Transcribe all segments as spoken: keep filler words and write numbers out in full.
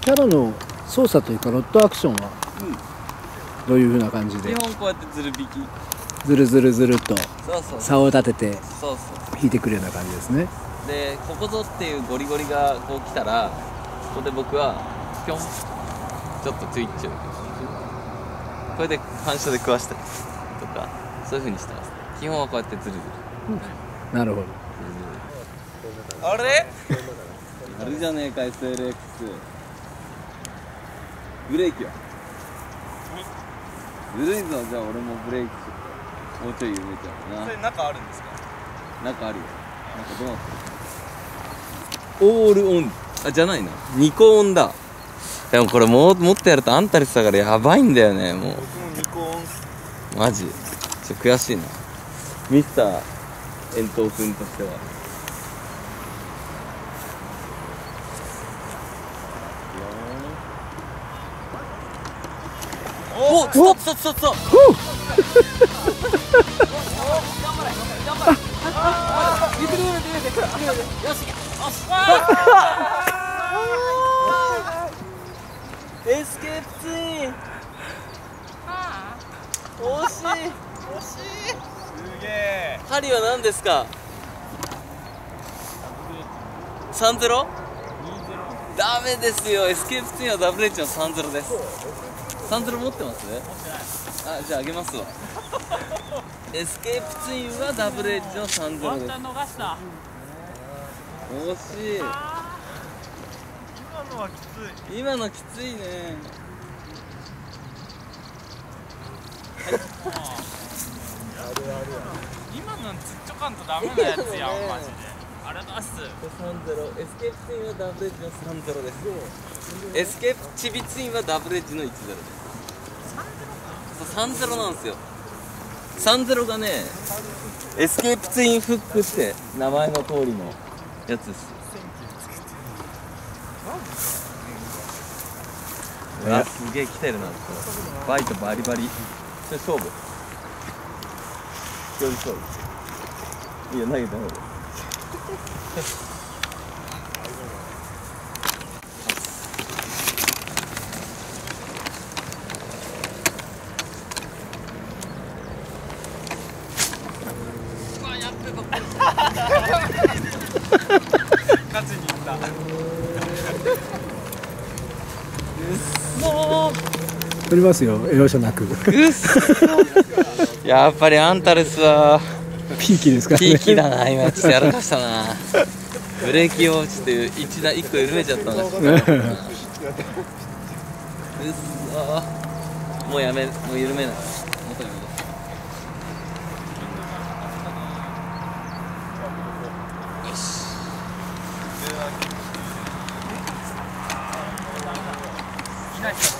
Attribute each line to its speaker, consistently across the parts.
Speaker 1: キャラの操作というかロッドアクションはどういう風な感じで、
Speaker 2: 基本こうやってずる引き、
Speaker 1: ずるずるずるっと
Speaker 2: そうそう
Speaker 1: 竿を立てて
Speaker 2: そうそう
Speaker 1: 引いてくるような感じですね。
Speaker 2: で、ここぞっていうゴリゴリがこう来たら、ここで僕はピョンちょっとツイッチをこれで反射で食わしたりとか、そういう風にしてます。基本はこうやってずるずる、
Speaker 1: うん、なるほど。
Speaker 2: あれあるじゃねえか エスエルエックス。 ブレーキはずるいぞ。じゃあ俺もブレーキもうちょい緩めちゃうな。
Speaker 3: それ中あるんですか？
Speaker 2: 中あるよ。中どうなってる？オールオン、あ、じゃないな、にこオンだ。でもこれもうもっとやるとアンタレスだからやばいんだよね。もう
Speaker 3: 僕もにこオン。
Speaker 2: マジちょっと悔しいな、ミスター遠藤君としては。おっ、ストップストップストップストップ。エスケープツイン、惜しい。
Speaker 3: 惜しい。すげえ。
Speaker 2: 針は何ですか？さんゼロ？ダメですよ。エスケープツインはダブルエッジのさんゼロです。さんゼロ持ってます？あ、じゃああげますわ。エスケープツインはダブルエッジのさんゼロです。
Speaker 3: ワンタン逃した。
Speaker 2: 惜しい。
Speaker 3: 今のはきつい。
Speaker 2: 今のきついね。
Speaker 3: 今のつっちょかんとダメなやつやんマジで。あれ出す。
Speaker 2: さんゼロ、エスケープツインはダブルエッジのさんゼロです。エスケープチビツインはダブルエッジのいちゼロです。そう、さんゼロなんですよ。さんゼロがね、エスケープツインフックって名前の通りのやつです。うわ、すげえ来てるな。バイトバリバリ。それ勝負。距離勝負。いいよ、投げて投げて。うわ、やっべば。
Speaker 3: 勝ちに行った。
Speaker 2: もう
Speaker 1: 取りますよ、容赦なく。
Speaker 2: うっそやっぱりアンタレスは
Speaker 1: ピーキーですからね。
Speaker 2: ピーキーだな。今ちょっとやらかしたな。ブレーキをちょっと一段一個緩めちゃったんだし。うっそもうやめ、もう緩めない。元に戻す。よし。
Speaker 3: いない人。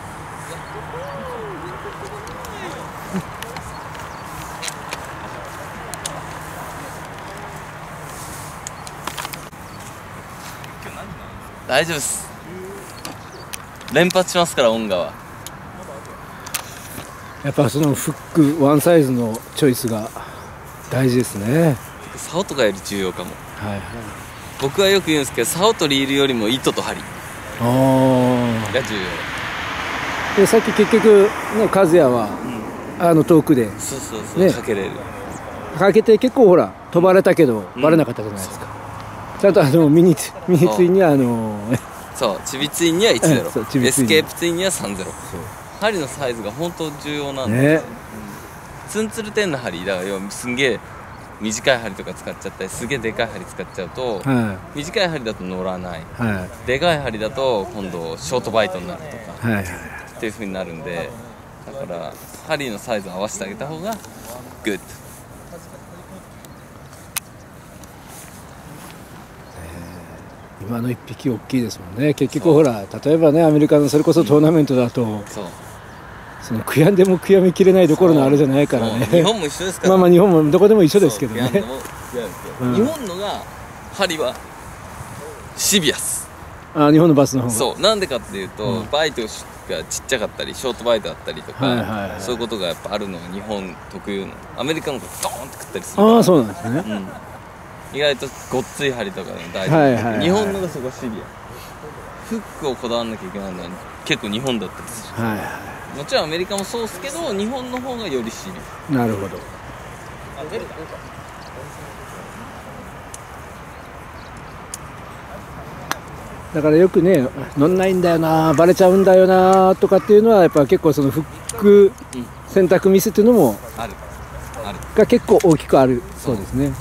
Speaker 2: 大丈夫です。連発しますから、音楽は。
Speaker 1: やっぱそのフックワンサイズのチョイスが大事ですね。
Speaker 2: 竿とかより重要かも。
Speaker 1: はいはい。
Speaker 2: 僕はよく言うんですけど、竿とリールよりも糸と針
Speaker 1: あ
Speaker 2: が重
Speaker 1: あ。でさっき結局ね、和也は、うん、あの遠くで
Speaker 2: そうそうそう、
Speaker 1: ね、
Speaker 2: かけれる。
Speaker 1: かけて結構ほら飛ばれたけど、うん、バレなかったじゃないですか。ちゃんとあのミニミニツインにはあの
Speaker 2: そうチビツインにはいちゼロ、エスケープツインにはさんゼロ。針のサイズが本当重要なんですよ、ね、うん、ツンツルテンの針だから、要はすんげえ短い針とか使っちゃったり、すげえでかい針使っちゃうと、はい、短い針だと乗らない、はい、でかい針だと今度ショートバイトになるとか、はい、っていう風になるんで、だから針のサイズを合わせてあげた方がグッド。
Speaker 1: 今の一匹大きいですもんね。結局ほら、例えばね、アメリカのそれこそトーナメントだと、うん、そうその悔やんでも悔やみきれないところのあれじゃないからね。
Speaker 2: 日本も一緒ですから、ね、
Speaker 1: まあまあ日本もどこでも一緒ですけどね。
Speaker 2: うん、日本のが針はシビアス。
Speaker 1: あ、日本のバスの方が。そう
Speaker 2: なんでかっていうと、うん、バイトがちっちゃかったりショートバイトだったりとか、はいはいはい、そういうことがやっぱあるのが日本特有の。アメリカの子ドーンって食ったりするから。
Speaker 1: ああ、そうなんですね、うん、
Speaker 2: 意外とごっつい針とかの大事、はいはいはい、日本のがそこシビア。 フックをこだわんなきゃいけないのは結構日本だったりする。はいはい。もちろんアメリカもそうですけど、日本の方がよりしね。
Speaker 1: なるほど。あ、出るか。だからよくね、乗んないんだよな、バレちゃうんだよなとかっていうのはやっぱ結構そのフック選択ミスっていうのもあるあるが結構大きくあるそうですね。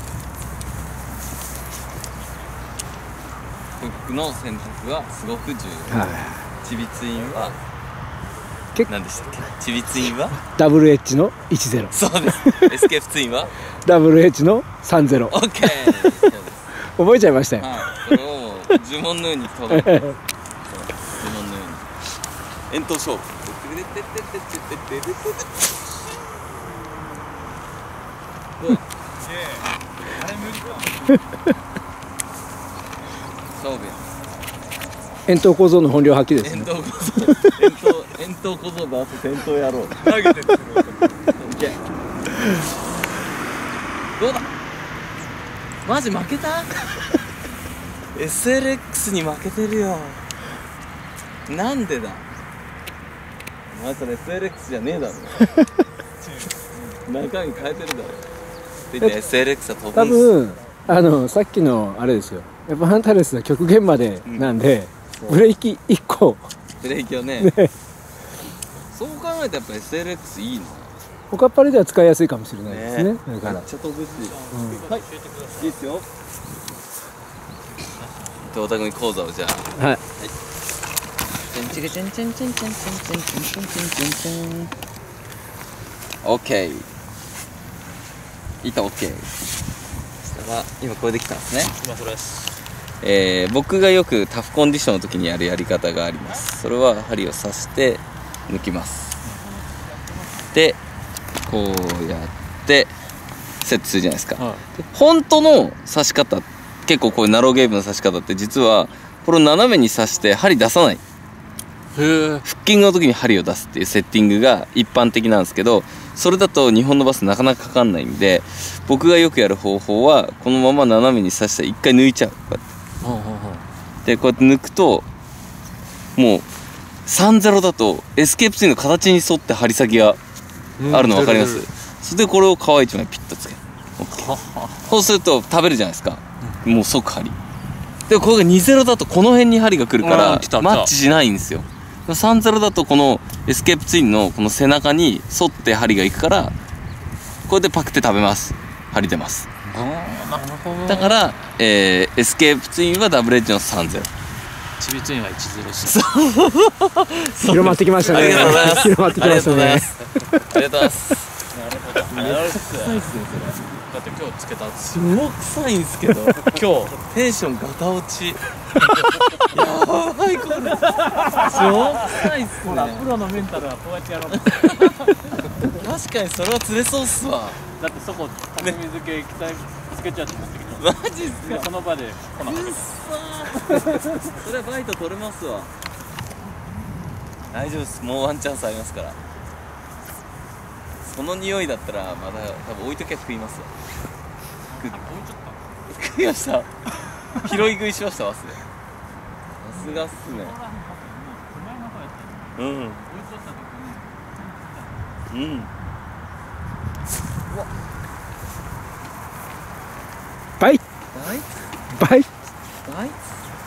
Speaker 2: フックの選択はすごく重要。はい。チビツインは何でしたっけ？チビツインは
Speaker 1: ダブルエッジのいちゼロ。
Speaker 2: そうです。エスケープツインは
Speaker 1: ダブルエッジのさんゼロ。
Speaker 2: オッケー。
Speaker 1: 覚えちゃいましたよ。
Speaker 2: はい。これを呪文のように取る。呪文のように。遠投勝負。どう？あれ無理か。勝負や。
Speaker 1: 遠投構造の本領発揮ですね。
Speaker 2: 遠投構造。遠投遠投構造バース遠投やろう。投げてる。オッケー。どうだ。マジ負けた？エスエルエックス に負けてるよ。なんでだ。お前それ エスエルエックス じゃねえだろ。中身変えてるだろ。で エスエルエックス は飛ぶんす。
Speaker 1: 多分あのさっきのあれですよ。やっぱハンタレスは極限までなんで、うん、ブレーキいっこ。
Speaker 2: ブレーキをね。ね、そう考えたらやっぱ エスエルエックス いいな。
Speaker 1: おかっぱりでは使いやすいかもしれないですね。だから。
Speaker 2: めっちゃ飛ぶし。うん、はい。いいですよ。おたくみ講座をじゃあ。はい。チンチリチンチンチンチンチンチンチンチンチンチンチン。オッケー。板オッケー。そしたら今これできたんですね。
Speaker 3: 今それです。
Speaker 2: えー、僕がよくタフコンディションの時にやるやり方があります。それは針を刺して抜きます。でこうやってセットするじゃないですか。はい、で本当の刺し方結構こういうナローゲームの刺し方って実はこれを斜めに刺して針出さない。へー。フッキングの時に針を出すっていうセッティングが一般的なんですけど、それだと日本のバスなかなかかかんないんで、僕がよくやる方法はこのまま斜めに刺したら一回抜いちゃう。こうやって。でこうやって抜くともうさんゼロだとエスケープツインの形に沿って針先があるの分かります？それでこれを皮一枚ピッとつける。そうすると食べるじゃないですか。もう即針で、これがにゼロだとこの辺に針が来るからマッチしないんですよ。さんゼロだとこのエスケープツインのこの背中に沿って針がいくから、これでパクって食べます。針出ます。だから、えー、エスケープツインはダブルエッジのさんゼロ、
Speaker 3: チビツインはいちゼロです。
Speaker 1: 広まってきましたね。
Speaker 2: ありがとうございます。
Speaker 1: 広まってきましたね。
Speaker 2: ありがとうございます。
Speaker 3: なるほど。
Speaker 2: めっちゃ臭いっすねそれ。
Speaker 3: だって今日つけたんです
Speaker 2: よ。もう臭いんですけど今日テンションガタ落ち。やばいこれ超臭いっすね。
Speaker 3: ほらプロのメンタルはこうやってやろう。
Speaker 2: 確かにそれは釣れそうっすわ。
Speaker 3: だってそこ竹水漬けつけちゃって持ってきた。
Speaker 2: マジっすか？
Speaker 3: その場で粉かけて。
Speaker 2: それはバイト取れますわ。大丈夫です。もうワンチャンスありますから。その匂いだったらまだ多分置いときゃ食いますわ。食食いました。拾い食いしましたわ。さすがっすね。うんうん。うわ
Speaker 1: バイ
Speaker 2: バイ
Speaker 1: バイ
Speaker 2: バイ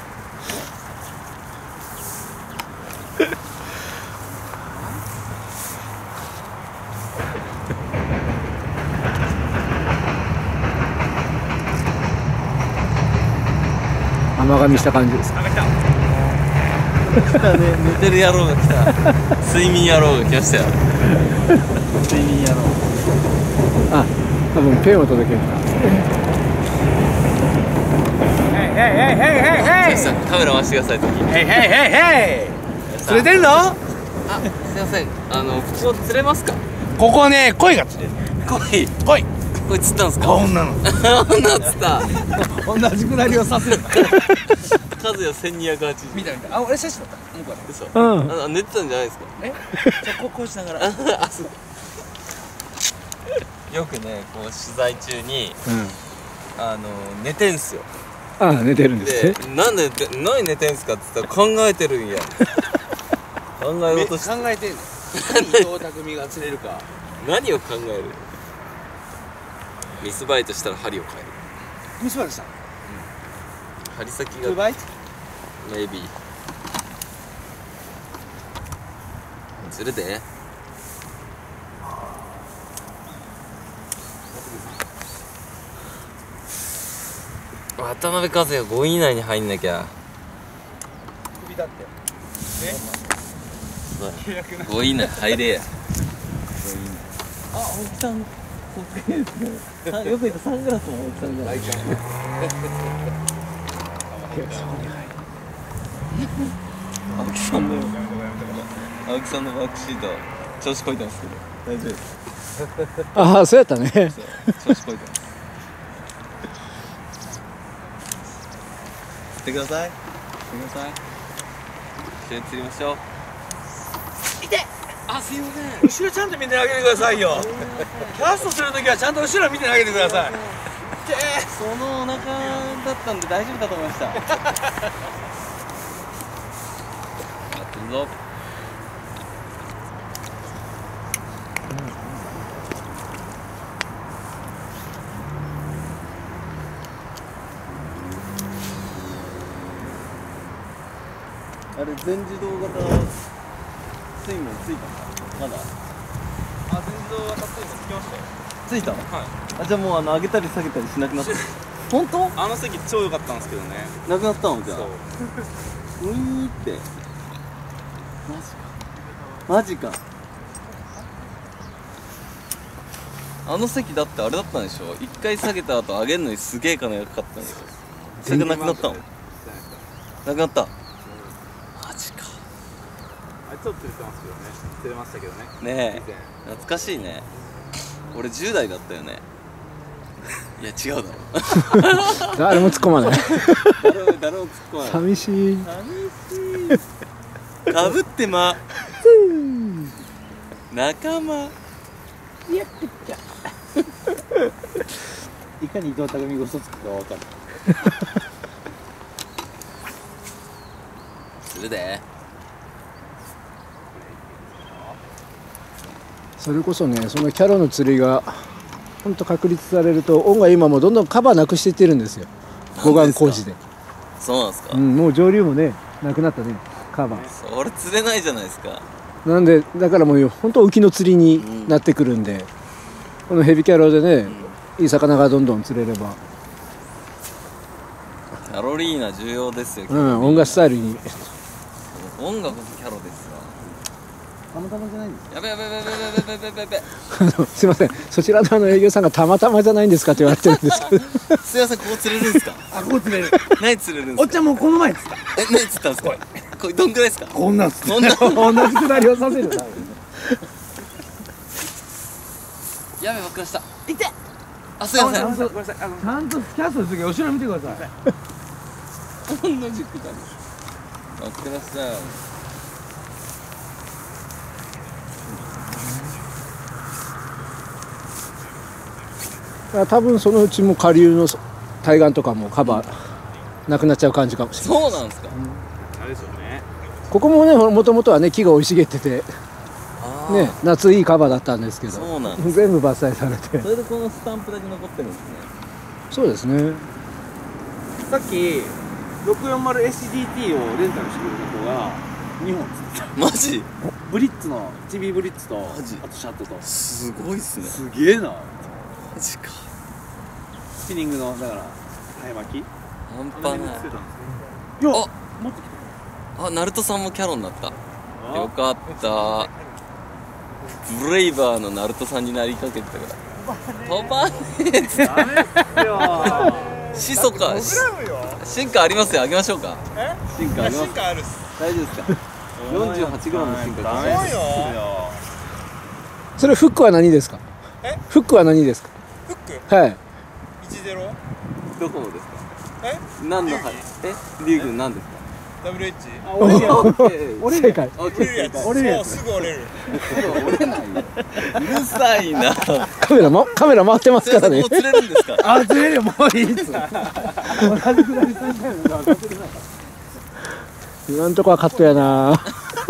Speaker 1: 甘噛みした感じです。
Speaker 3: あ、来た。
Speaker 2: 来たね、寝てる野郎が来た。睡眠野郎が来ましたよ。睡眠野郎。
Speaker 1: あ、多分ペンを届けるか。
Speaker 3: ヘイヘイヘイヘイヘイヘイ。
Speaker 2: カメラ回してください。
Speaker 3: ヘイヘイヘイヘイ。釣れてんの？
Speaker 2: あ、すいません。あのここ釣れますか？
Speaker 3: ここね、鯉が釣れる。
Speaker 2: 鯉。
Speaker 3: 鯉。
Speaker 2: これ釣ったんですか？
Speaker 3: こんなの。
Speaker 2: 女釣った。
Speaker 3: 同じぐらいをさせる。
Speaker 2: 数や千二百八十。
Speaker 3: 見た見た。あ、俺写真撮った。向こうで。
Speaker 2: 嘘。
Speaker 1: うん。
Speaker 2: あ、寝てたんじゃないですか？
Speaker 3: え？じゃあこうこうしながら。
Speaker 2: あ、そう。よくね、こう取材中に、うん、あの寝てんすよ。
Speaker 1: ああ寝てるんですね。
Speaker 2: でなんで何寝てんすかって言ったら考えてるんや考えようとして
Speaker 4: 考えてんの伊藤匠が釣れるか
Speaker 2: 何を考える。ミスバイトしたら針を変える。
Speaker 4: ミスバイトした
Speaker 2: 針先
Speaker 4: トゥー
Speaker 2: が
Speaker 4: バイト
Speaker 2: メイビー釣るで。渡辺和也ごい以内に入んなきゃ。
Speaker 4: 首だって
Speaker 2: ごい以内入れや。
Speaker 5: あ、青木さん、そっくりですね。あ、よく言ったサングラスも青木さんじゃない。
Speaker 2: 青木さんの青木さんのマークシート調子こいてますけど大丈夫です。
Speaker 1: ああそうやったね。
Speaker 2: 調子こいてます。釣ってください。釣ってください。一緒に釣りましょう。
Speaker 4: あ、すいません後ろちゃんと見てあげてくださいよキャストするときはちゃんと後ろ見てあげてください。
Speaker 5: そのお腹だったんで大丈夫だと思いました。
Speaker 2: 待ってるぞ。
Speaker 5: あれ全自動型スイングついたの？まだ？
Speaker 3: あ、全自動型スイングつきましたよ。
Speaker 5: ついたの？
Speaker 3: はい。
Speaker 5: あ、じゃあもうあの上げたり下げたりしなくなった。本当？
Speaker 3: あの席超良かったんですけどね。
Speaker 5: なくなったのじゃあ。
Speaker 3: そう。
Speaker 5: ういーって。マジか。マジか。
Speaker 2: あの席だってあれだったんでしょ。一回下げた後上げるのにすげえ金がかかったんですよ。それがなくなったの？なくなった。マジか。
Speaker 3: あれちょっと釣れてますけどね。釣れましたけどね。
Speaker 2: ねえ
Speaker 3: 以前
Speaker 2: 懐かしいね。俺じゅう代だったよね。いや違うだろ
Speaker 1: 誰も突っ込まない。
Speaker 5: 誰も誰も突っ込まない。
Speaker 1: 寂しい。
Speaker 5: 寂しい。
Speaker 2: かぶってま仲間。
Speaker 5: いかに伊藤匠が嘘つくかわかる。
Speaker 2: するで。
Speaker 1: それこそねそのキャロの釣りが本当確立されると恩が今もどんどんカバーなくしていってるんですよ。護岸工事で。
Speaker 2: そうなんですか、
Speaker 1: うん、もう上流もねなくなったねカバー。
Speaker 2: それ釣れないじゃないですか。
Speaker 1: なんでだからもう本当浮きの釣りになってくるんで、このヘビキャロでね、いい魚がどんどん釣れれば、
Speaker 2: キャロリーナ重要ですよ。
Speaker 1: うん音楽スタイルに。
Speaker 2: 音楽こそキャロですわ。
Speaker 5: たまたまじゃないんです。
Speaker 2: やべやべやべやべやべやべやべやべ。
Speaker 1: あのすいませんそちらのあの営業さんがたまたまじゃないんですかって言われてるんですけど
Speaker 2: すいませんここ釣れるんですか。
Speaker 4: あ、ここ釣れる
Speaker 2: 何釣れるんですか。
Speaker 4: おっちゃんもうこの前釣った
Speaker 2: え何釣ったんですか。これどんくらいですか。
Speaker 4: こんなん釣っ
Speaker 2: こんな
Speaker 1: 同じくだりをさせるな。
Speaker 2: やべばっかりした。いて。あすいません。
Speaker 4: ごめんなさいあのちゃんとキャストするとき後ろ見てください
Speaker 2: 同じくだり。ばっかりしたよ。
Speaker 1: 多分そのうちも下流の対岸とかもカバーなくなっちゃう感じかもしれない。
Speaker 2: そうなんですか。
Speaker 3: あれですよね。
Speaker 1: ここもねもともとはね木が生い茂ってて
Speaker 2: あ
Speaker 1: ね夏いいカバーだったんですけど、
Speaker 2: そうなんです。
Speaker 1: 全部伐採されて。
Speaker 5: それでこのスタンプだけ残ってるんですね。
Speaker 1: そうですね。
Speaker 4: さっき ろくよんまるエスディーティー をレンタルしてくれた子がにほん釣った
Speaker 2: マジ
Speaker 4: ブリッツの チビ ブリッツと
Speaker 2: マジ
Speaker 4: あとシャットと
Speaker 2: すごいっすね。
Speaker 4: すげえな
Speaker 2: マジか。
Speaker 4: スピニングのだから早巻き
Speaker 2: 半端ない。
Speaker 4: いや
Speaker 2: あ
Speaker 4: 持ってき
Speaker 2: あ、ナルトさんもキャロになった。よかったブレイバーのナルトさんになりかけてたから飛ばねえっつって
Speaker 4: たダメっすよ
Speaker 2: 始祖か進化ありますよ。あげましょうか。
Speaker 5: 進化あります。
Speaker 3: あるっす。
Speaker 5: 大丈夫ですか。よんじゅうはちグラムの進化
Speaker 3: ダメっすよ。
Speaker 1: それフックは何ですか。
Speaker 3: え
Speaker 1: フックは何ですか。
Speaker 3: フック
Speaker 1: はい
Speaker 3: いちゼロ。
Speaker 5: どこのですか。
Speaker 3: え
Speaker 5: 何の
Speaker 3: 龍儀
Speaker 5: えリュウ君何ですか。
Speaker 3: ダブルエッジ。
Speaker 4: あ、折れるやつ。折れる
Speaker 1: 正解。
Speaker 3: 折れるやつ。
Speaker 4: 折れるやつ。
Speaker 3: すぐ折れる。
Speaker 4: 折れないよ。
Speaker 2: うるさいな。
Speaker 1: カメラもカメラ回ってますからね
Speaker 2: もう。釣れるんですか。
Speaker 4: あ、釣れるよ、もういいっつ。同じくらいさんじゃん。
Speaker 1: 今んとこはカットやな。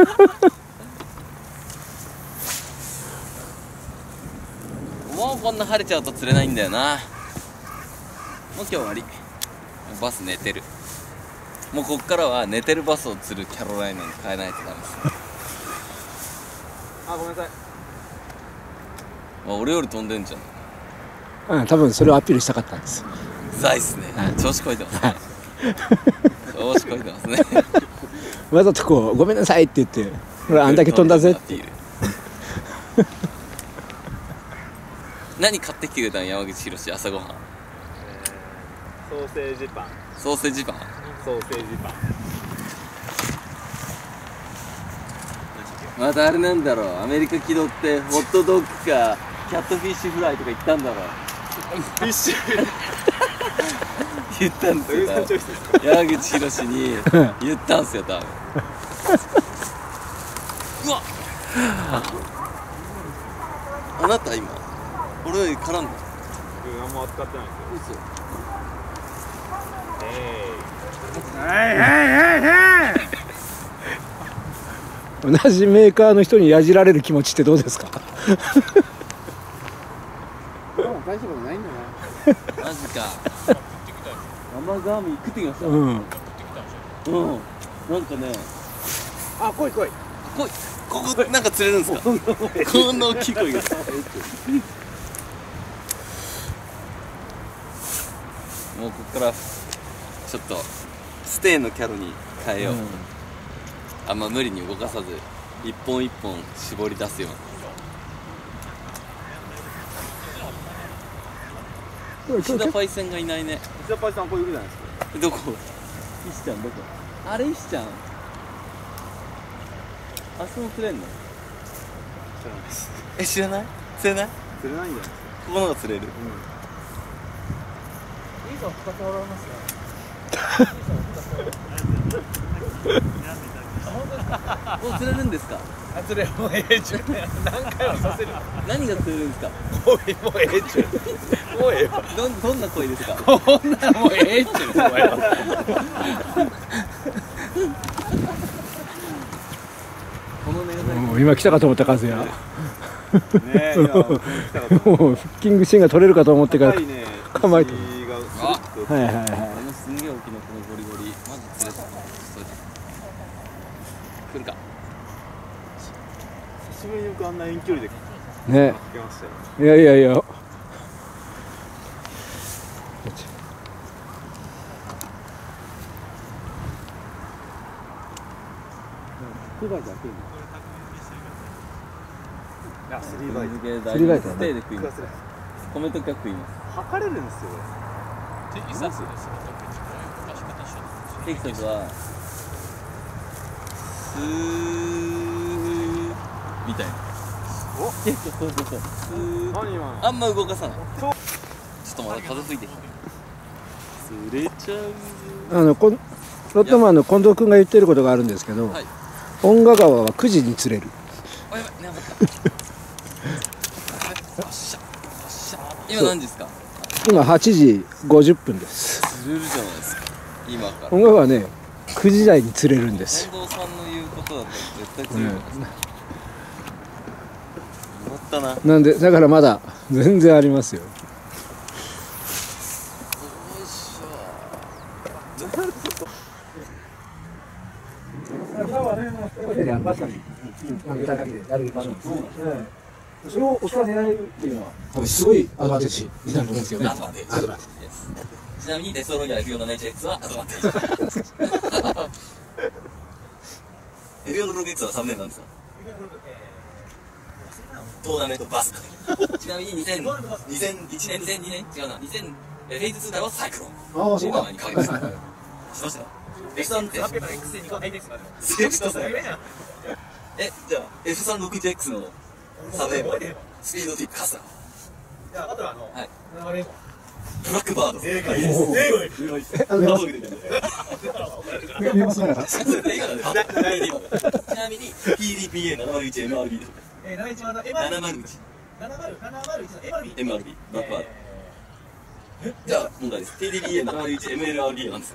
Speaker 2: もうこんな晴れちゃうと釣れないんだよな。もう今日終わり。バス寝てる。もうこっからは寝てるバスを釣るキャロライナに変えないとダメです。
Speaker 4: あ、ごめんなさい。
Speaker 2: あ、俺より飛んでんじゃん。
Speaker 1: うん、多分それをアピールしたかったんです。
Speaker 2: うざいっすね。調子こいてますね。調子こいてますね。
Speaker 1: わざとこうごめんなさいって言ってほらあんだけ飛んだぜっていう。
Speaker 2: 何買ってきてくれたの山口博朝ごはん。
Speaker 4: ソーセージパン。
Speaker 2: ソーセージパン。
Speaker 4: ソーセージパン。
Speaker 2: またあれなんだろう、アメリカ気取ってホットドッグかキャットフィッシュフライとか言ったんだろう。
Speaker 4: フィッシュ。
Speaker 2: 言ったんですよ多分。山口博に言ったんすよ多分。うわっ、あなた今俺より絡んだ。
Speaker 4: うん、あんま扱ってないですよ。
Speaker 2: 嘘。
Speaker 4: はいはいはいはい。
Speaker 1: 同じメーカーの人にやじられる気持ちってどうですか。
Speaker 4: もう大したことないんだな。
Speaker 2: マジか。生ガーミン食ってきました。
Speaker 1: うん。
Speaker 2: うん。なんかね、
Speaker 4: あ、来い来い。
Speaker 2: こい、ここなんか釣れるんですか。こんな大きい鯉が。もうこっからちょっとステイのキャロに変えよう。あんま無理に動かさず一本一本絞り出すような。石田パイセンがいないね。
Speaker 4: 石田パイさんここいるじゃないですか。
Speaker 2: どこ？石ちゃんどこ？あれ石ちゃん。あそこ釣れんの？
Speaker 4: 知らないです。
Speaker 2: え、知らない？釣れない？
Speaker 4: 釣れないんじゃないですか。
Speaker 2: ここのが釣れる。
Speaker 5: いいぞ、使ってもらいますよ。
Speaker 2: もう釣れるんですか？
Speaker 3: あ、釣れもうええちゅう。何回もさせる。
Speaker 2: 何が釣れるんですか？
Speaker 3: もうええもうええちゅう。もうええわ。
Speaker 2: どんどんな鯉ですか？
Speaker 3: こんなんもうええちゅう。お前は。
Speaker 2: この値段。
Speaker 1: もう今来たかと思った和也。
Speaker 4: ねえ、いや、来たかと思
Speaker 1: もうフッキングシーンが取れるかと思ってから
Speaker 4: 高いね。
Speaker 1: 構えてる。
Speaker 4: 石がスルッと
Speaker 1: はいはいは
Speaker 2: あのすんげえ大きなこのゴリゴリマジ釣れたな。それ来るか。
Speaker 4: 久しぶりに僕あんな遠距離で
Speaker 1: い。ね。
Speaker 4: かけましたよ。
Speaker 1: いやいやいや。
Speaker 4: クバイじゃん、クバイ。いや、スリーバイト。
Speaker 2: スリー
Speaker 1: スリーバイトね
Speaker 2: ステイで食います。米とか食います。
Speaker 4: 測れるんですよ。
Speaker 3: テキサスですよ。
Speaker 2: テキサスはスーみたいな。
Speaker 4: お、
Speaker 2: そうそうそうそう。スー
Speaker 4: 何今の。
Speaker 2: あんま動かさない。
Speaker 4: そう
Speaker 2: ちょっとまだ風吹いてきた。釣れちゃう。
Speaker 1: あのこんロットマンの近藤君が言ってることがあるんですけど、
Speaker 2: はい。
Speaker 1: 遠賀川はくじに釣れる。
Speaker 2: あ、やばい、やばかった。よっしゃ、よっしゃ。今何時ですか？
Speaker 1: 今はちじごじゅっぷんです。
Speaker 2: 釣れるじゃないですか。今から。
Speaker 1: 遠賀川はねくじ台に釣れるんですよ。
Speaker 2: 近藤さんの言うことだと絶対釣れるじゃないですか。終わったな。
Speaker 1: なんでだからまだ全然ありますよ。それをお皿にやれるっていうのは多分すごいアドバンテージになると思うんですけどね。
Speaker 2: アドバンテージ
Speaker 1: アドバンテージ。
Speaker 2: ちなみにデストロイヤー エフよんじゅうななエイチエックス はアドバンテージ。エフよんじゅうろくエックス はさんねんなんですよ。トーナメントバス。ちなみににせんいちねん、にせんにねん違うな。にせんフェイズツーからはサイクロン。
Speaker 1: ああそうか。
Speaker 2: 前に変わりました。しました。F さんって。え、じゃあ エフさんろくじゅういちエックス のサメスピードティップカスター。
Speaker 3: じゃあ、あとはあの、
Speaker 2: はい。
Speaker 3: 流れ
Speaker 2: ブラックバード。
Speaker 3: 正解です。正解です。
Speaker 1: あの見ますね。
Speaker 2: ちなみに ピーディーピーエーななまるいちエムアールビー でしょうか。
Speaker 4: えー、ななまるいち、ななまるいち、
Speaker 2: ななまるいち
Speaker 4: ななまるいちの エムアールビー。
Speaker 2: エムアールビー バックワード。じゃあ問題です。 ティーディービーエーななまるいちエムエルアールビー なんですよ。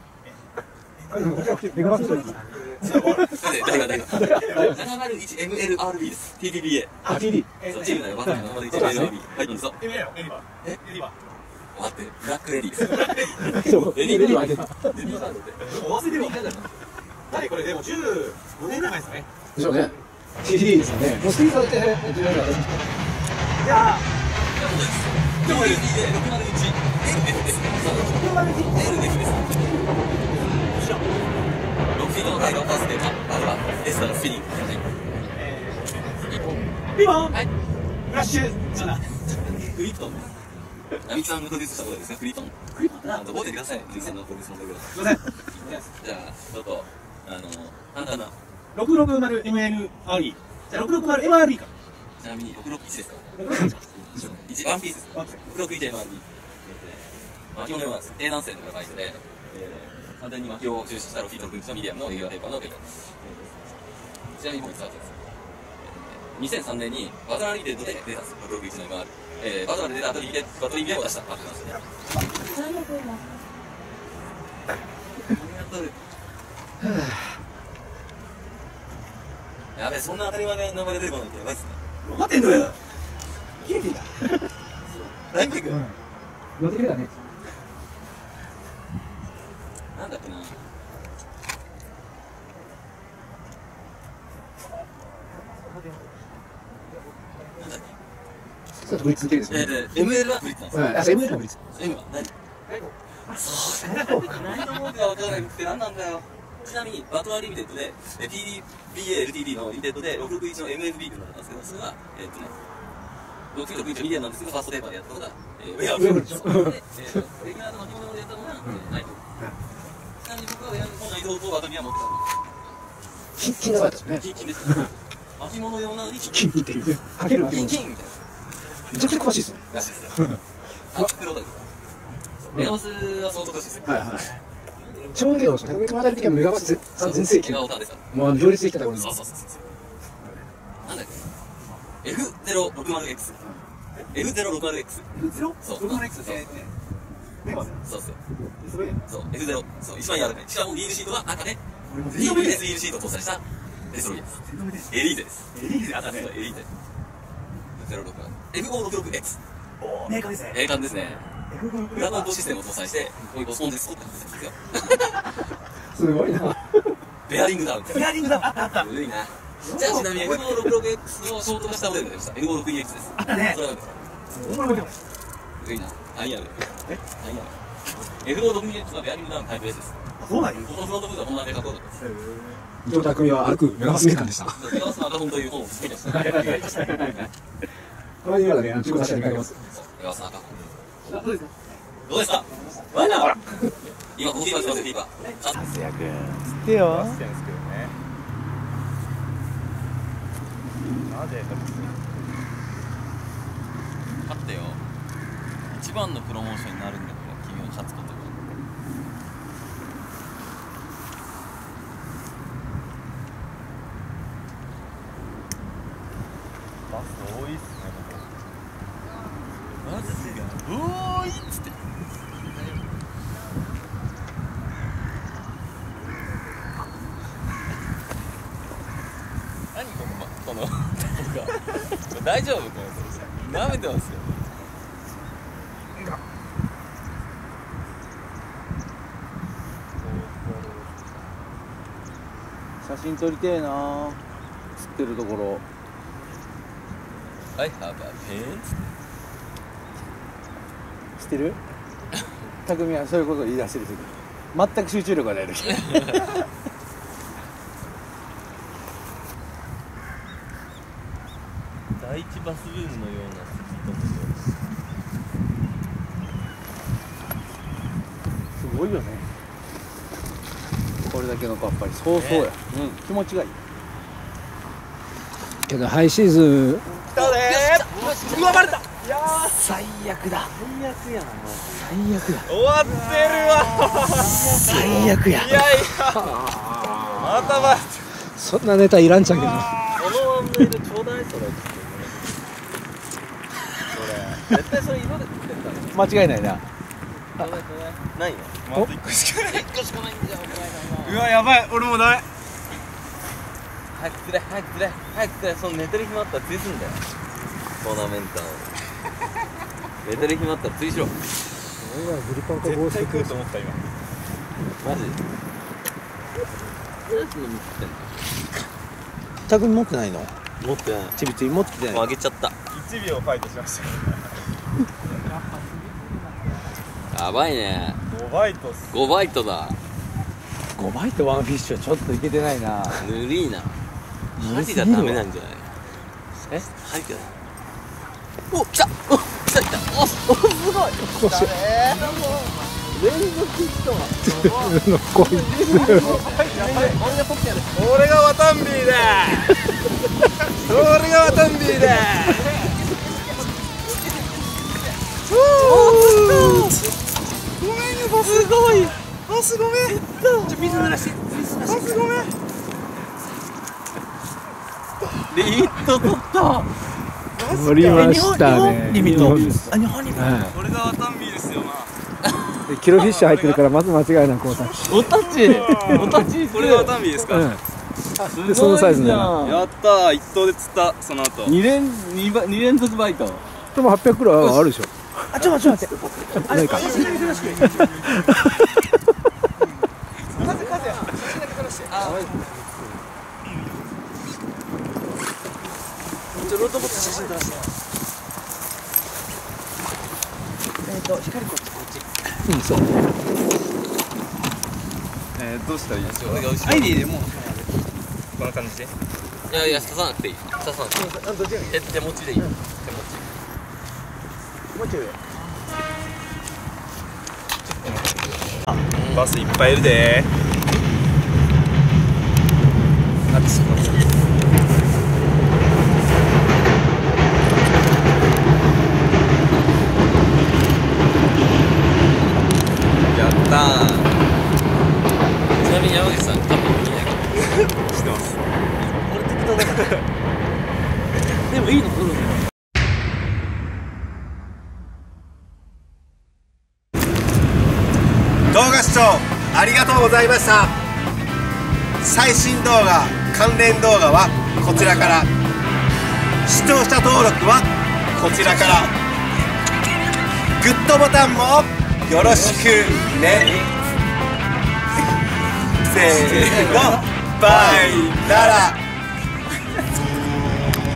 Speaker 1: メガバストです。
Speaker 2: 誰が誰が ななまるいちエムエルアールビー です。 ティーディービーエー。
Speaker 1: あ、ティーディー。
Speaker 2: そうチームだよ。バックワードななまるいちエムエルアールビー。はい、どうぞ。
Speaker 4: エミレリバー。エリバ
Speaker 2: 待って、ブラックレディーです。
Speaker 1: そう、
Speaker 2: レディーバー
Speaker 1: レディーバー
Speaker 2: レディーバーだって。
Speaker 4: ー。忘れてるわ。誰これでもじゅうごねんまえですよね。
Speaker 1: でしょうね。ティーディーですよね。もうスピードって、じゅうねんかん。
Speaker 4: じゃあ、
Speaker 2: でも ティーディービーエーろくまるいちエルエフ ですね。ろくまるいちエルエフ です。ろくフィートのタイガーパースデータ、まずはエスタのスピニング。
Speaker 4: ピンポン
Speaker 2: はい。
Speaker 4: フラッシュじゃな。
Speaker 2: クリプトン。並木さんがプロデュースしたことですね、クリプトン。クリプトン。覚えてください、並木さんのプロデュース問題ぐらい。
Speaker 4: すいません。
Speaker 2: じゃあ、ちょっと、あの、簡単な。
Speaker 4: ろくろくまるエムエルアールビー。じゃあろくろくまるエムアールビーか。
Speaker 2: ちなみにろくろくいちですか。いち、ワンピースです。ろくろくいちエムアールビー。巻物用なんです。低弾性の会社で、完全に巻きを重視したろくフィートろくインチのミディアムのレギュラーペーパーのペーパーです。ちなみに僕使うやつです。にせんさんねんにバトラーリミテッドで出たんです。ろくろくいちの エムアール。えー、バトラーで出た後にバトリーゲームを出したパックなんですね。やべえ、そんな当たり前の名前が出てこないってやばいっすね。
Speaker 4: 待ってんのよ。消えてんだ。
Speaker 2: ライブテク
Speaker 1: 予定だね。
Speaker 2: なんだっけな。なんだっけ。
Speaker 1: そう、独立系です
Speaker 2: え
Speaker 1: ね。
Speaker 2: ー、エムエル はブリッツなんですよ。
Speaker 1: はい、あ、エムエルはブリッツ。
Speaker 2: M は何？そう何の文句が分からないって何なんだよ。ちなみにバトラーリミテッドで ティーディービーエーエルティーディー のリミテッドでろくろくいちの エムエフビー ってのがあったんですけど、それはえーっとねろくフィートろくインチのミディアムなんですけど、ファーストペーパーでやったのが、えー、ウェアブルでしょ。で、えー、レギュラーの巻物でやったのが、えー、ナイト。ちなみに僕はウェアのナイトとバトミは持ってたの。
Speaker 1: 金、金なかったですね。
Speaker 2: キンキンです。巻物用なのにキン
Speaker 1: 金っていう。かけるわけ
Speaker 2: キン
Speaker 1: も。
Speaker 2: キンみたいな。
Speaker 1: めちゃくちゃ詳しいですね。
Speaker 2: らしいですよ。あ、黒だけど。メガバスは相当詳しいですよ。
Speaker 1: はいはい。ちょうど、匠熊谷的にはメガバスさん全盛期。
Speaker 2: メガオタですか。
Speaker 1: もうあの行列できたところに。
Speaker 2: そうそうそうそう。なんだっけ エフゼロろくまるエックス。エフゼロろくまるエックス。
Speaker 4: ゼロ
Speaker 2: そう。
Speaker 4: ろくまるエックスで、メガバス。
Speaker 2: そうそう。
Speaker 4: それ
Speaker 2: そう、エフゼロ。そう、一番柔らかい。しかもリールシートは赤で、
Speaker 4: 俺も
Speaker 2: ティービーエス リールシートを搭載したデストロイヤーです。
Speaker 4: 全然です。
Speaker 2: エリーゼです。
Speaker 4: エリーゼ
Speaker 2: あ、そう、エリーゼ。ゼロろくまる。エフごろくろくエックス。
Speaker 4: おー、メーカーですね。
Speaker 2: 栄冠ですね。
Speaker 4: エフごろくろく
Speaker 2: 裏のシステムを搭載して、こういうスポンジスコットなんですよ。
Speaker 1: すごいな。
Speaker 2: ベアリングダウン。
Speaker 4: ペアリングだ。あったあった。
Speaker 2: 古いな。じゃあちなみに エフごろくろくエックス のショート化したモデルが出ました。エフごろくイーエックス です。
Speaker 4: あったね
Speaker 2: それは何ですか。
Speaker 4: お前覚えてます。
Speaker 2: 古いな。何やる。
Speaker 4: え
Speaker 2: 何やる。エフごろくイーエックス はベアリングダウンタイプ S です。
Speaker 4: そうなんよ。
Speaker 2: ここのフロントブーツはこんなでかっこよかったです。
Speaker 1: 伊藤匠は歩くメガバスメーカーでした。
Speaker 2: メガバスの赤本という本を好きでした。
Speaker 1: たまに今だね、中古車で見かけます。
Speaker 2: そう、メガバスの赤本。
Speaker 4: あ、そうですね。
Speaker 2: どうですか。わなほら。今ここキーパーですよ、キーパー。あ、
Speaker 5: 活躍つってよ。
Speaker 3: してるんですけどね。なぜ
Speaker 2: 勝ってよ。一番のプロモーションになるんだから、君は勝つことが。
Speaker 3: バス多いっすね、
Speaker 2: マジでうおーいっつって。何この、ま、この動画大丈夫このやつ舐めてますよ。
Speaker 5: 写真撮りてえな。釣ってるところ。
Speaker 2: I have a pen
Speaker 5: 知ってる？匠はそういうことを言い出してる時、全く集中力がない時。
Speaker 2: 第一バスルームのようなスピードの
Speaker 5: すごいよね。これだけのカッパリ、そうそうや。うん、気持ちがいい。
Speaker 1: けどハイシーズン
Speaker 4: 来たねー。うわ、バレた。
Speaker 1: 最悪だ。
Speaker 5: 最悪やん
Speaker 1: 最悪だ。
Speaker 3: 終わってるわ。
Speaker 1: 最悪や。
Speaker 3: いやいやまたば
Speaker 1: そんなネタいらんちゃうけど。
Speaker 5: このワンメールちょうだいそれそれ絶対それ色で作ってんだろ
Speaker 1: 間違いないな。
Speaker 5: ちょうだいちょうだいないよ
Speaker 3: またいっこしかない。
Speaker 5: いっこしかないんだよお前
Speaker 3: うわやばい俺もダメ。
Speaker 5: 早くくれ早くくれ早くくれその寝てる暇あったら釣りすんだよトーナメント寝てる暇あったら釣りしろ
Speaker 1: 俺はグリパンか帽子
Speaker 3: 絶対食うと思った今。
Speaker 5: マジ何その見つってんの
Speaker 4: タク持ってないの？
Speaker 5: 持ってない
Speaker 4: ちびちび持ってきてない。
Speaker 5: もうあげちゃった
Speaker 3: いちびょうファイトしました。
Speaker 5: やばいね
Speaker 3: ごバイトっす。
Speaker 5: ごバイトだ
Speaker 4: ごバイトワンフィッシュはちょっといけてないな。
Speaker 5: ぬるいな針が
Speaker 4: ぬるすぎるわ
Speaker 5: ダメなんじゃない
Speaker 4: え？
Speaker 5: 針がお来たお来た来たおおすごい連続ヒット
Speaker 1: こい
Speaker 3: 俺がワタンビーだ。俺がワタンビーだ。ごめんよボス。すごい。ボスごめん。ちょ水濡らして。ボスごめん。
Speaker 5: リット取った
Speaker 1: 取りましたね。
Speaker 4: リミット。
Speaker 1: です
Speaker 4: あ、日本に。
Speaker 1: は
Speaker 3: 俺がワタンビーですよな。
Speaker 1: い。でキロフィッシュ入ってるからまず間違いなくこうたち。
Speaker 5: おたちおたち
Speaker 3: これがワタンビーですか。
Speaker 1: うん。でそのサイズだな。
Speaker 3: やったー一頭で釣ったその後。
Speaker 5: 二連二ば二連続バイト
Speaker 1: でもはっぴゃくくらいあるでしょ。
Speaker 4: あ、ちょっと待ってちょっと待って。
Speaker 1: ないか。
Speaker 4: ちょロードボット写真撮らせて。えっと光こっちこっち。
Speaker 1: うんそう。
Speaker 3: えー、どうしたらいいですか。
Speaker 5: 俺が後ろ
Speaker 4: アイディでもう。
Speaker 3: こんな感じで。
Speaker 5: いやいや刺さなくていい刺さなくていい
Speaker 4: あ、どっちがいい？
Speaker 5: 手手持ちでいい手持ち
Speaker 4: もうちょい上。
Speaker 3: バスいっぱいいるでー。あっちこっち。やったー。
Speaker 5: ちなみに山口さん多分見ないから
Speaker 3: 知ってます。
Speaker 5: 俺適当だからでもいいの撮るの
Speaker 6: 動画視聴ありがとうございました。最新動画関連動画はこちらから、視聴者登録はこちらから、グッドボタンもよろしくね。せーの、バイなら。